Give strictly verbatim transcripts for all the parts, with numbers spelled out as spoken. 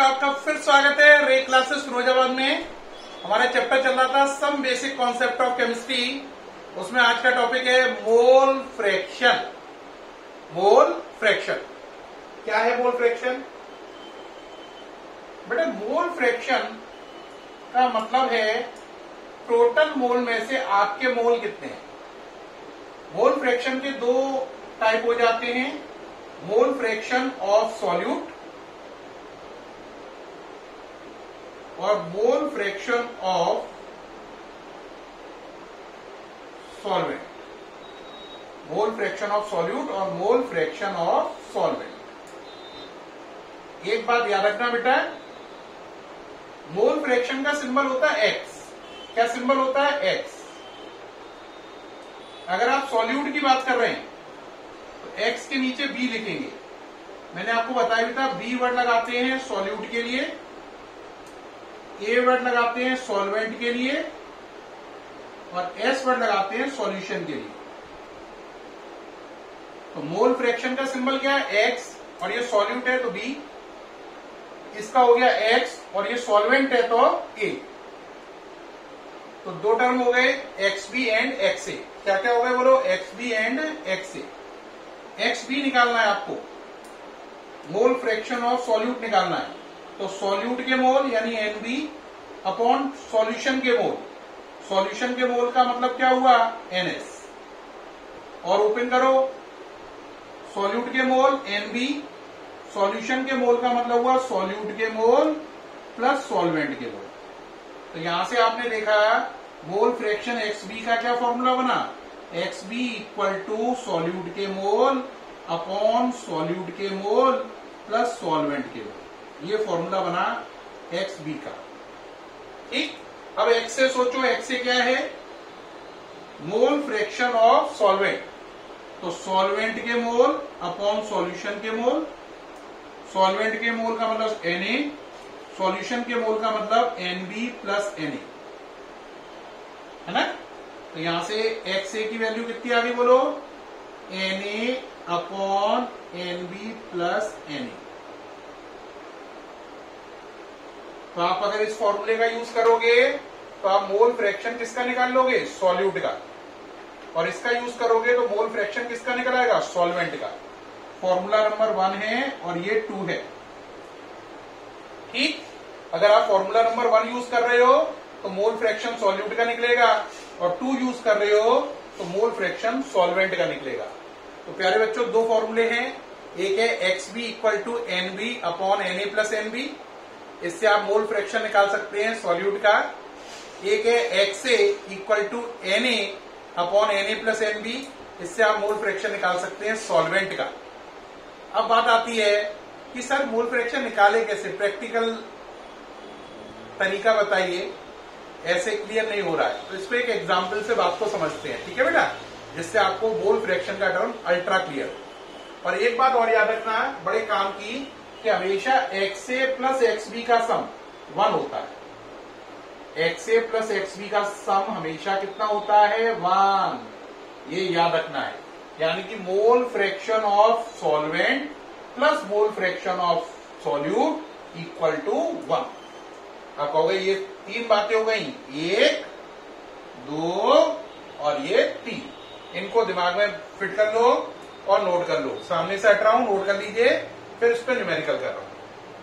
आपका फिर स्वागत है रे क्लासेस फिरोजाबाद में। हमारा चैप्टर चल रहा था some basic concept of chemistry. उसमें आज का टॉपिक है मोल फ्रैक्शन। मोल फ्रैक्शन क्या है? मोल फ्रैक्शन बेटा, मोल फ्रैक्शन का मतलब है टोटल मोल में से आपके मोल कितने हैं। मोल फ्रैक्शन के दो टाइप हो जाते हैं, मोल फ्रैक्शन ऑफ सॉल्यूट और mole fraction of solvent. Mole fraction of solute और मोल फ्रैक्शन ऑफ सॉल्वेंट। एक बात याद रखना बेटा, मोल फ्रैक्शन का सिंबल होता है एक्स। क्या सिंबल होता है? एक्स। अगर आप सॉल्यूट की बात कर रहे हैं तो एक्स के नीचे बी लिखेंगे। मैंने आपको बताया भी था, बी वर्ड लगाते हैं सॉल्यूट के लिए, ए वर्ड लगाते हैं सॉल्वेंट के लिए और एस वर्ड लगाते हैं सॉल्यूशन के लिए। तो मोल फ्रैक्शन का सिंबल क्या है? एक्स। और ये सॉल्यूट है तो बी, इसका हो गया एक्स, और ये सॉल्वेंट है तो ए। तो दो टर्म हो गए, X B and X A. क्या क्या हो गए बोलो? X B and X A. X B निकालना है आपको, मोल फ्रैक्शन ऑफ सॉल्यूट निकालना है। तो सॉल्यूट के मोल यानी एन बी अपॉन सॉल्यूशन के मोल। सॉल्यूशन के मोल का मतलब क्या हुआ? N S. और ओपन करो, सॉल्यूट के मोल एन बी, सॉल्यूशन के मोल का मतलब हुआ सॉल्यूट के मोल प्लस सॉल्वेंट के मोल। तो यहां से आपने देखा मोल फ्रैक्शन एक्स बी का क्या फॉर्मूला बना? X B equal to solute के मोल अपॉन सॉल्यूट के मोल प्लस सॉल्वेंट के मोल। ये फॉर्मूला बना एक्स बी का। ठीक, अब एक्स से सोचो, एक्स से क्या है? Mole fraction of solvent. तो सॉल्वेंट के मोल अपॉन सॉल्यूशन के मोल। सॉल्वेंट के मोल का मतलब एन ए, सॉल्यूशन के मोल का मतलब N B plus N A, है ना। तो यहां से एक्स ए की वैल्यू कितनी आ गई बोलो? N A upon N B plus N A. तो आप अगर इस फॉर्मूले का यूज करोगे तो आप मोल फ्रैक्शन किसका निकाल लोगे? सॉल्यूट का। और इसका यूज करोगे तो मोल फ्रैक्शन किसका निकल आएगा? सॉल्वेंट का। फॉर्मूला नंबर वन है और ये टू है। ठीक, अगर आप फॉर्मूला नंबर वन यूज कर रहे हो तो मोल फ्रैक्शन सॉल्यूट का निकलेगा, और टू यूज कर रहे हो तो मोल फ्रैक्शन सॉल्वेंट का निकलेगा। तो प्यारे बच्चों, दो फॉर्मूले हैं। एक है X B equal to N B upon N A plus N B, इससे आप मोल फ्रैक्शन निकाल सकते हैं सॉल्यूट का। एक है X A equal to N A upon N A plus N B, इससे आप मोल फ्रैक्शन निकाल सकते हैं सॉल्वेंट का। अब बात आती है कि सर मोल फ्रैक्शन निकाले कैसे? प्रैक्टिकल तरीका बताइए, ऐसे क्लियर नहीं हो रहा है। तो इस पे एक एग्जाम्पल से बात को समझते हैं, ठीक है बेटा, जिससे आपको मोल फ्रैक्शन का टर्म अल्ट्रा क्लियर। और एक बात और याद रखना बड़े काम की, कि हमेशा X A plus X B का सम वन होता है। X A plus X B का सम हमेशा कितना होता है? वन। ये याद रखना है। यानी कि mole fraction of solvent plus mole fraction of solute equal to one. आप कहोगे ये तीन बातें हो गई, एक, दो और ये तीन। इनको दिमाग में फिट कर लो और नोट कर लो। सामने से हट रहा हूं, नोट कर लीजिए, फिर इस पर न्यूमेरिकल कर रहा हूं।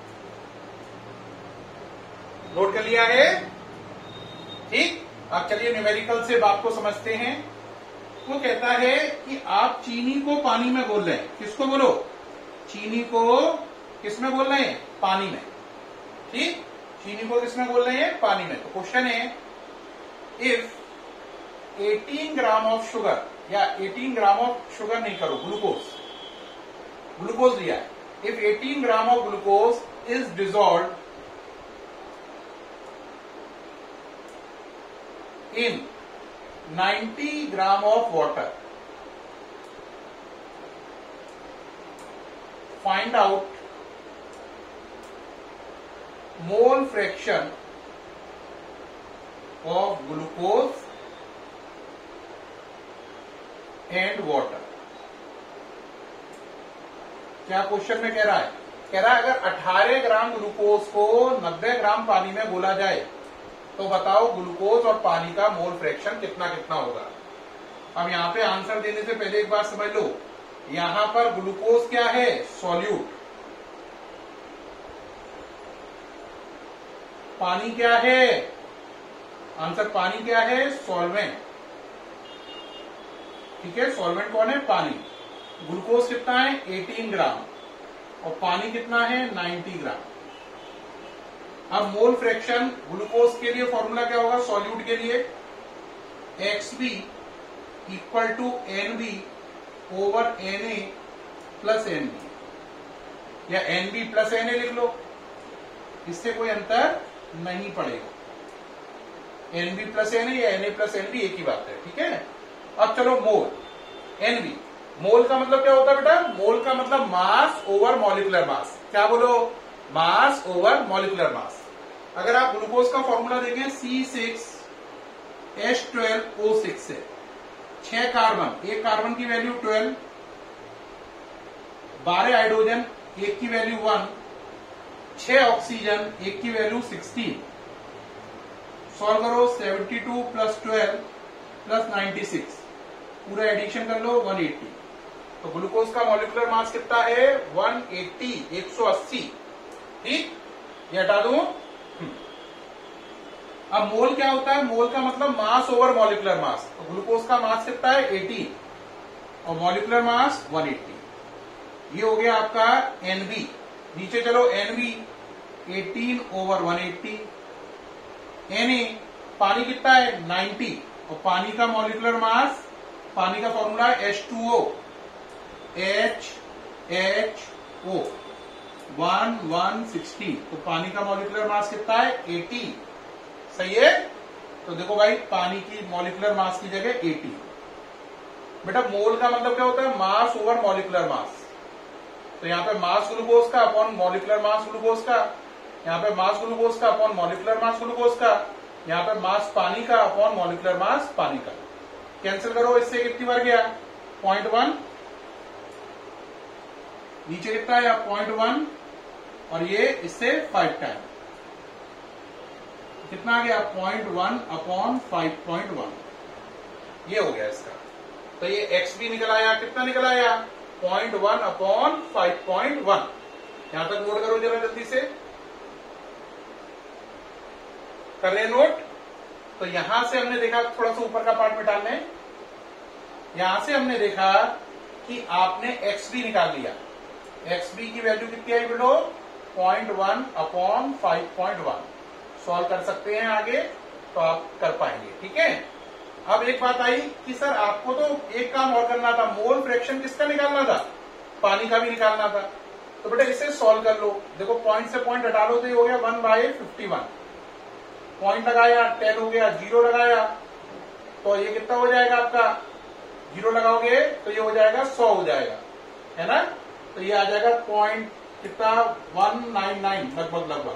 नोट कर लिया है? ठीक, अब चलिए न्यूमेरिकल से बात को समझते हैं। वो कहता है कि आप चीनी को पानी में घोल रहे हैं। किसको बोलो? चीनी को किसमें घोल रहे हैं? पानी में। ठीक, चीनी को किसमें घोल रहे हैं? पानी में। तो क्वेश्चन है, if eighteen gram of sugar, या एटीन ग्राम ऑफ शुगर नहीं करो, ग्लूकोज, ग्लूकोज लिया है। If eighteen gram of glucose is dissolve in ninety gram of water, find out mole fraction of glucose and water. क्या question में कह रहा है? कह रहा है अगर अठारह ग्राम ग्लूकोज को नब्बे ग्राम पानी में घोला जाए तो बताओ ग्लूकोज और पानी का मोल फ्रैक्शन कितना कितना होगा। अब यहाँ पे आंसर देने से पहले एक बात समझ लो, यहां पर ग्लूकोज क्या है, सॉल्यूट, पानी क्या है, आंसर पानी क्या है, सॉल्वेंट। ठीक है, सॉल्वेंट कौन है, पानी। ग्लूकोज कितना है, अठारह ग्राम और पानी कितना है, नब्बे ग्राम। अब मोल फ्रैक्शन ग्लूकोज के लिए फॉर्मूला क्या होगा, सॉल्यूट के लिए X B equal to N B over N A plus N B, या N B plus N A लिख लो, इससे कोई अंतर नहीं पड़ेगा। N B plus N A या N A plus N B एक ही बात है। ठीक है, अब चलो मोल, एन बी, मोल का मतलब क्या होता है बेटा, मोल का मतलब मास ओवर मॉलिक्यूलर मास। क्या बोलो, मास ओवर मॉलिक्यूलर मास। अगर आप ग्लूकोज का फॉर्मूला देखें C six H twelve O six है, छह कार्बन, एक कार्बन की वैल्यू ट्वेल्व, बारह हाइड्रोजन, एक की वैल्यू वन, छह ऑक्सीजन, एक की वैल्यू सिक्सटीन। सॉल्व करो, seventy two plus twelve plus ninety six, पूरा एडिशन कर लो, वन एट्टी। तो ग्लूकोज का मॉलिक्यूलर मास कितना है, वन एट्टी, एक सौ अस्सी। ठीक, ये हटा दूं। अब मोल क्या होता है, मोल का मतलब मास ओवर मॉलिक्यूलर मास। तो ग्लूकोज का मास कितना है, अस्सी और मॉलिक्यूलर मास वन एट्टी। ये हो गया आपका एनबी। नीचे चलो, एनबी अठारह ओवर वन एट्टी। एनए, पानी कितना है, नब्बे और पानी का मॉलिक्यूलर मास, पानी का फॉर्मूला है H two O, H H O, one one sixty. तो पानी का मॉलिक्यूलर मास कितना है, अस्सी। सही है, तो देखो भाई पानी की मॉलिक्यूलर मास की जगह अस्सी। बेटा मोल का मतलब क्या होता है, मास ओवर मॉलिक्यूलर मास। तो यहाँ पे मास ग्लूकोज का अपॉन मॉलिक्यूलर मास ग्लूकोज का, यहाँ पे मास ग्लूकोज का अपॉन मॉलिक्यूलर मास ग्लूकोज का, यहाँ पे मास पानी का अपॉन मॉलिक्यूलर मास पानी का। कैंसिल करो, इससे कितनी बार गया, पॉइंट वन, नीचे कितना है, पॉइंट वन, और ये इससे फाइव टाइम, कितना आ गया, point one upon five point one. ये हो गया इसका। तो ये एक्स भी निकल आया, कितना निकल आया, point one upon five point one. यहां तक नोट करो जरा जल्दी से, कर रहे नोट। तो यहां से हमने देखा, थोड़ा सा ऊपर का पार्ट मिटा लें, यहां से हमने देखा कि आपने एक्स बी निकाल लिया। एक्स बी की वैल्यू कितनी आई बेटो, point one upon five point one. Solve कर सकते हैं आगे, तो आप कर पाएंगे। ठीक है, अब एक बात आई कि सर आपको तो एक काम और करना था, मोल फ्रैक्शन किसका निकालना था, पानी का भी निकालना था। तो बेटा इसे सॉल्व कर लो। देखो पॉइंट से पॉइंट हटा लो तो ये हो गया one by fifty one. Point लगाया, टेन हो गया, जीरो लगाया तो ये कितना हो जाएगा आपका, जीरो लगाओगे तो ये हो जाएगा सौ हो जाएगा, है ना। तो ये आ जाएगा पॉइंट कितना, वन नाइन नाइन लगभग लगभग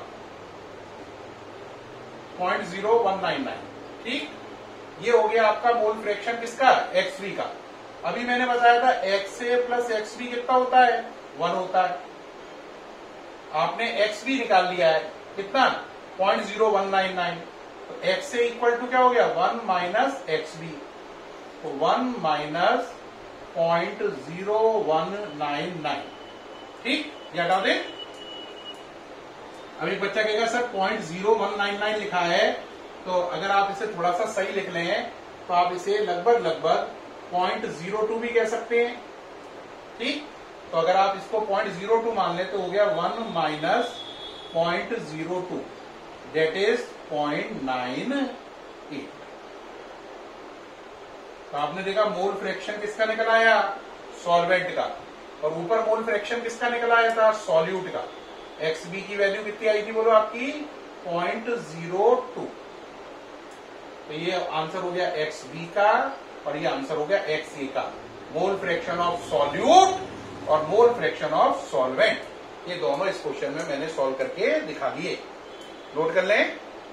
point zero one nine nine. ठीक, ये हो गया आपका मोल फ्रैक्शन किसका, एक्स बी का। अभी मैंने बताया था X A plus X B कितना होता है, वन होता है। आपने एक्स बी निकाल लिया है, कितना, point zero one nine nine. तो एक्स ए इक्वल टू क्या हो गया, वन माइनस एक्स बी। तो one minus point zero one nine nine. ठीक, ये हटा दे। अब एक बच्चा कहेगा sir point zero one nine nine लिखा है, तो अगर आप इसे थोड़ा सा सही लिख लें तो आप इसे लगभग लगभग पॉइंट जीरो टू भी कह सकते हैं। ठीक, तो अगर आप इसको पॉइंट जीरो टू मान लें तो हो गया one minus point zero two, that is point nine eight. तो आपने देखा मोल फ्रैक्शन किसका निकल आया, सॉल्वेंट का, और ऊपर मोल फ्रैक्शन किसका निकल आया था, सॉल्यूट का। एक्स बी की वैल्यू कितनी आई थी बोलो आपकी, पॉइंट जीरो टू। तो ये आंसर हो गया एक्स बी का और ये आंसर हो गया एक्स ए का। मोल फ्रैक्शन ऑफ सॉल्यूट और मोल फ्रैक्शन ऑफ सॉल्वेंट, ये दोनों इस क्वेश्चन में मैंने सॉल्व करके दिखा दिए। नोट कर लें।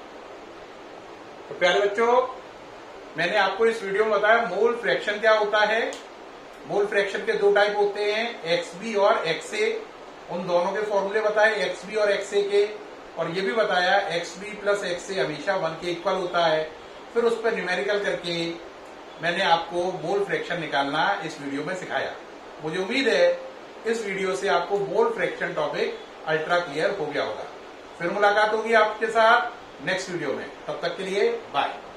तो प्यारे बच्चों, मैंने आपको इस वीडियो में बताया मोल फ्रैक्शन क्या होता है। मोल फ्रैक्शन के दो टाइप होते हैं, एक्स बी और एक्स ए। उन दोनों के फॉर्मूले बताए, एक्स बी और एक्स ए के, और ये भी बताया X B plus X A हमेशा वन के इक्वल होता है। फिर उस पर न्यूमेरिकल करके मैंने आपको मोल फ्रैक्शन निकालना इस वीडियो में सिखाया। मुझे उम्मीद है इस वीडियो से आपको mole fraction topic ultra clear हो गया होगा। फिर मुलाकात होगी आपके साथ नेक्स्ट वीडियो में, तब तक के लिए बाय।